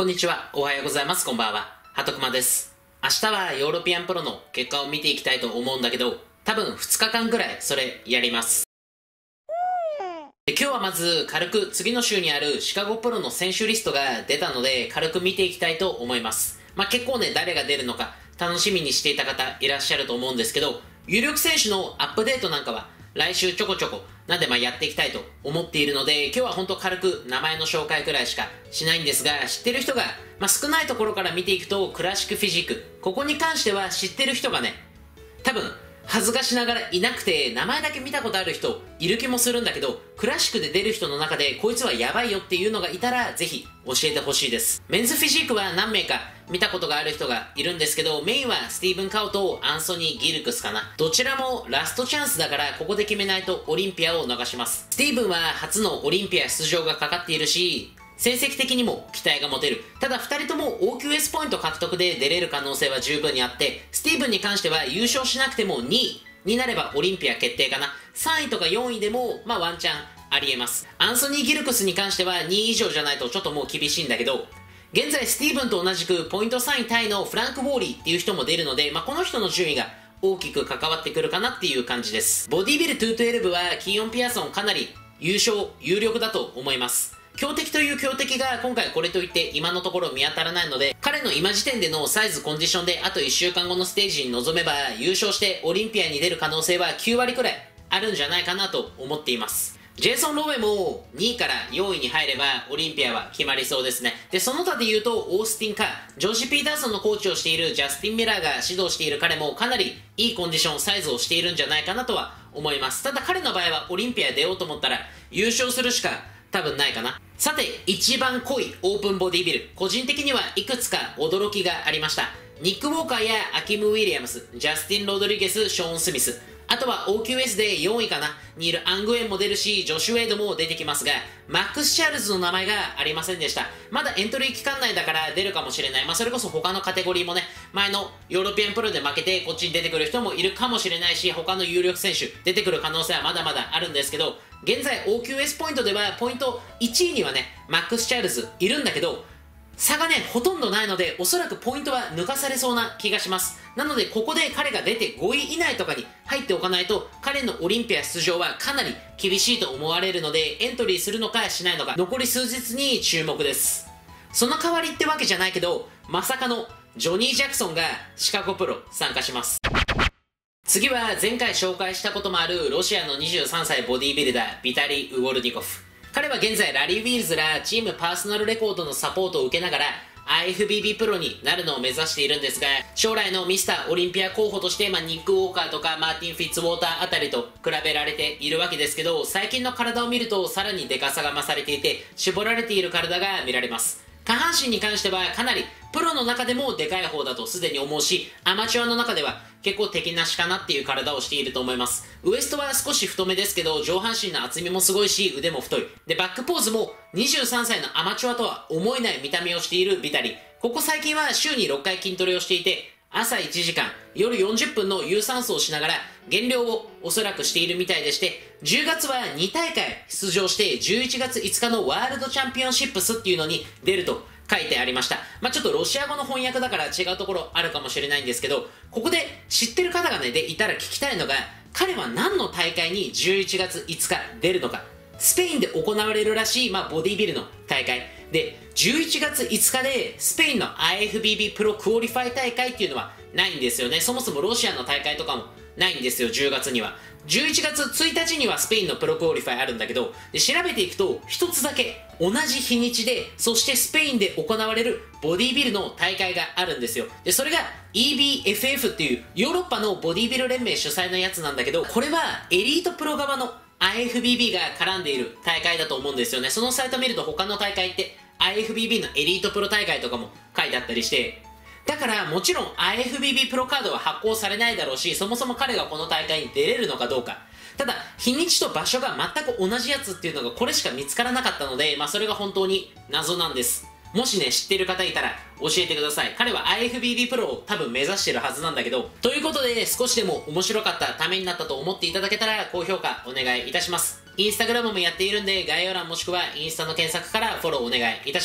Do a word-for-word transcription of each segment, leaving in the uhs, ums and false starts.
こんにちは、おはようございます、こんばんは。はとくまです。明日はヨーロピアンプロの結果を見ていきたいと思うんだけど、多分ふつかかんぐらいそれやります。で今日はまず軽く次の週にあるシカゴプロの選手リストが出たので軽く見ていきたいと思います。まあ結構ね、誰が出るのか楽しみにしていた方いらっしゃると思うんですけど、有力選手のアップデートなんかは来週ちょこちょこなんでまあやっていきたいと思っているので、今日は本当軽く名前の紹介くらいしかしないんですが、知ってる人が、まあ、少ないところから見ていくとクラシックフィジーク、ここに関しては知ってる人がね、多分恥ずかしながらいなくて、名前だけ見たことある人いる気もするんだけど、クラシックで出る人の中でこいつはヤバいよっていうのがいたらぜひ教えてほしいです。メンズフィジークは何名か見たことがある人がいるんですけど、メインはスティーブン・カウとアンソニー・ギルクスかな。どちらもラストチャンスだからここで決めないとオリンピアを逃します。スティーブンは初のオリンピア出場がかかっているし、成績的にも期待が持てる。ただふたりとも オーキューエス ポイント獲得で出れる可能性は十分にあって、スティーブンに関しては優勝しなくてもにいになればオリンピア決定かな。さんいとかよんいでもまあワンチャンありえます。アンソニー・ギルクスに関してはにい以上じゃないとちょっともう厳しいんだけど、現在スティーブンと同じくポイントさんいタイのフランク・ウォーリーっていう人も出るので、まあ、この人の順位が大きく関わってくるかなっていう感じです。ボディビルにひゃくじゅうにはキーヨン・ピアソンかなり優勝有力だと思います。強敵という強敵が今回これといって今のところ見当たらないので、彼の今時点でのサイズコンディションであといっしゅうかんごのステージに臨めば優勝してオリンピアに出る可能性はきゅうわりくらいあるんじゃないかなと思っています。ジェイソン・ローウェもにいからよんいに入ればオリンピアは決まりそうですね。でその他で言うとオースティン・カー、ジョージ・ピーターソンのコーチをしているジャスティン・ミラーが指導している彼もかなりいいコンディションサイズをしているんじゃないかなとは思います。ただ彼の場合はオリンピア出ようと思ったら優勝するしか多分ないかな。さて一番濃いオープンボディビル、個人的にはいくつか驚きがありました。ニック・ウォーカーやアキム・ウィリアムス、ジャスティン・ロドリゲス、ショーン・スミス、あとは オーキューエス でよんいかなにいるアングエンも出るし、ジョシュ・ウェイドも出てきますが、マックス・チャールズの名前がありませんでした。まだエントリー期間内だから出るかもしれない。まあそれこそ他のカテゴリーもね、前のヨーロピアンプロで負けてこっちに出てくる人もいるかもしれないし、他の有力選手出てくる可能性はまだまだあるんですけど、現在 オーキューエス ポイントではポイントいちいにはねマックス・チャールズいるんだけど、差がねほとんどないのでおそらくポイントは抜かされそうな気がします。なのでここで彼が出てごい以内とかに入っておかないと彼のオリンピア出場はかなり厳しいと思われるので、エントリーするのかしないのか残り数日に注目です。その代わりってわけじゃないけど、まさかのジョニー・ジャクソンがシカゴプロ参加します。次は前回紹介したこともあるロシアのにじゅうさんさいボディビルダービタリ・ウォルニコフ。彼は現在ラリー・ウィールズらチームパーソナルレコードのサポートを受けながら アイエフビービー プロになるのを目指しているんですが、将来のミスターオリンピア候補として、まあ、ニック・ウォーカーとかマーティン・フィッツウォーターあたりと比べられているわけですけど、最近の体を見るとさらにデカさが増されていて絞られている体が見られます。下半身に関してはかなりプロの中でもでかい方だとすでに思うし、アマチュアの中では結構敵なしかなっていう体をしていると思います。ウエストは少し太めですけど上半身の厚みもすごいし腕も太いで、バックポーズもにじゅうさんさいのアマチュアとは思えない見た目をしているビタリ。ここ最近は週にろっかい筋トレをしていて、朝いちじかん夜よんじゅっぷんの有酸素をしながら減量をおそらくしているみたいでして、じゅうがつはにたいかい出場してじゅういちがついつかのワールドチャンピオンシップスっていうのに出ると書いてありました。まあちょっとロシア語の翻訳だから違うところあるかもしれないんですけど、ここで知ってる方がねでいたら聞きたいのが、彼は何の大会にじゅういちがついつか出るのか。スペインで行われるらしい、まあ、ボディビルの大会でじゅういちがついつかでスペインの アイエフビービー プロクオリファイ大会っていうのはないんですよね。そもそもロシアの大会とかもないんですよ。じゅうがつにはじゅういちがつついたちにはスペインのプロクオリファイあるんだけど、で調べていくとひとつだけ同じ日にちで、そしてスペインで行われるボディビルの大会があるんですよ。でそれが イービーエフエフ っていうヨーロッパのボディビル連盟主催のやつなんだけど、これはエリートプロ側の アイエフビービー が絡んでいる大会だと思うんですよね。そのサイト見ると他の大会って アイエフビービー のエリートプロ大会とかも書いてあったりして、だからもちろん アイエフビービー プロカードは発行されないだろうし、そもそも彼がこの大会に出れるのかどうか。ただ日にちと場所が全く同じやつっていうのがこれしか見つからなかったので、まあそれが本当に謎なんです。もしね知ってる方いたら教えてください。彼は アイエフビービー プロを多分目指してるはずなんだけど。ということで少しでも面白かったためになったと思っていただけたら高評価お願いいたします。インスタグラムもやっているんで概要欄もしくはインスタの検索からフォローお願いいたします。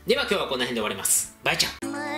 では今日はこの辺で終わります。バイチャー。